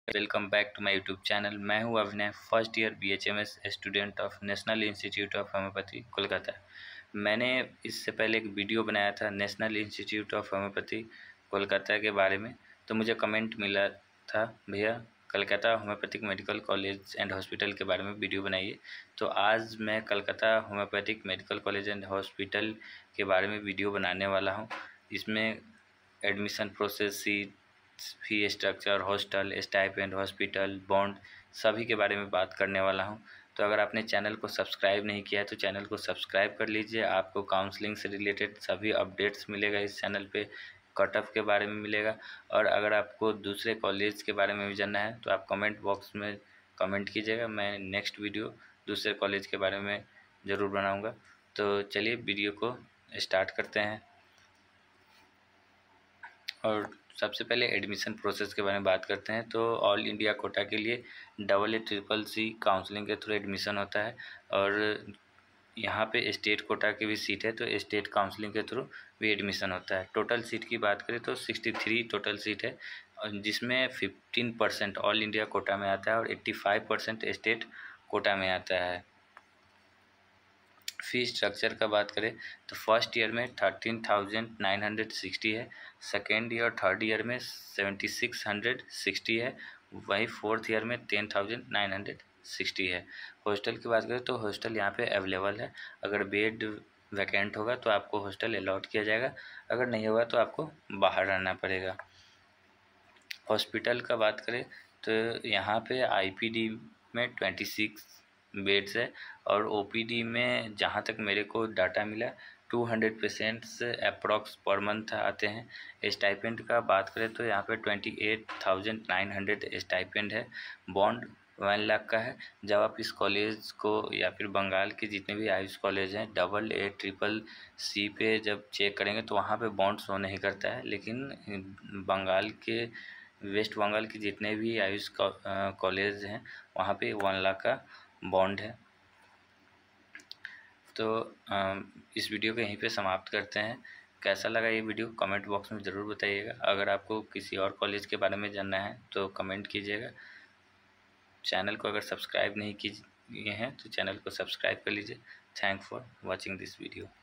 Welcome back to my YouTube channel. मैं हूं Abhinay, first year BHMS student of National Institute of Homoeopathy Kolkata. मैंने इससे पहले एक वीडियो बनाया था National Institute of Homoeopathy Kolkata के बारे में, तो मुझे कमेंट मिला था, भैया Calcutta homoeopathic medical college and hospital के बारे में वीडियो बनाइए। तो आज मैं Calcutta homoeopathic medical college and hospital के बारे में वीडियो बनाने वाला हूँ। इसमें एडमिशन प्रोसेस, फी structure, hostel, stipend, hospital, bond सभी के बारे में बात करने वाला हूं। तो अगर आपने चैनल को सब्सक्राइब नहीं किया है तो चैनल को सब्सक्राइब कर लीजिए। आपको काउंसलिंग से रिलेटेड सभी अपडेट्स मिलेगा इस चैनल पे, कट ऑफ के बारे में मिलेगा। और अगर आपको दूसरे कॉलेज के बारे में भी जानना है तो आप कमेंट बॉक्स में कमेंट कीजिएगा। मैं नेक्स्ट वीडियो दूसरे कॉलेज के बारे में ज़रूर बनाऊँगा। तो चलिए वीडियो को स्टार्ट करते हैं। और सबसे पहले एडमिशन प्रोसेस के बारे में बात करते हैं। तो ऑल इंडिया कोटा के लिए AA CCC काउंसलिंग के थ्रू एडमिशन होता है, और यहाँ पे स्टेट कोटा की भी सीट है तो स्टेट काउंसलिंग के थ्रू भी एडमिशन होता है। टोटल सीट की बात करें तो 63 टोटल सीट है, और जिसमें 15% ऑल इंडिया कोटा में आता है और 85% स्टेट कोटा में आता है। फ़ी स्ट्रक्चर का बात करें तो फर्स्ट ईयर में 13,960 है, सेकेंड ईयर थर्ड ईयर में 7,660 है, वही फोर्थ ईयर में 10,960 है। हॉस्टल की बात करें तो हॉस्टल यहाँ पे अवेलेबल है। अगर बेड वैकेंट होगा तो आपको हॉस्टल अलॉट किया जाएगा, अगर नहीं होगा तो आपको बाहर रहना पड़ेगा। हॉस्पिटल का बात करें तो यहाँ पे IPD में 26 बेड्स है, और OPD में जहाँ तक मेरे को डाटा मिला 200 पेशेंट्स अप्रॉक्स पर मंथ आते हैं। स्टाइपेंड का बात करें तो यहाँ पे 28,900 स्टाइपेंड है। बॉन्ड 1 लाख का है। जब आप इस कॉलेज को या फिर बंगाल के जितने भी आयुष कॉलेज हैं AA CCC पे जब चेक करेंगे तो वहाँ पे बॉन्ड शो नहीं करता है, लेकिन बंगाल के वेस्ट बंगाल के जितने भी आयुष कॉलेज हैं वहाँ पे 1 लाख का बॉन्ड है। तो इस वीडियो को यहीं पे समाप्त करते हैं। कैसा लगा ये वीडियो कमेंट बॉक्स में ज़रूर बताइएगा। अगर आपको किसी और कॉलेज के बारे में जानना है तो कमेंट कीजिएगा। चैनल को अगर सब्सक्राइब नहीं किए हैं तो चैनल को सब्सक्राइब कर लीजिए। Thank for watching this video.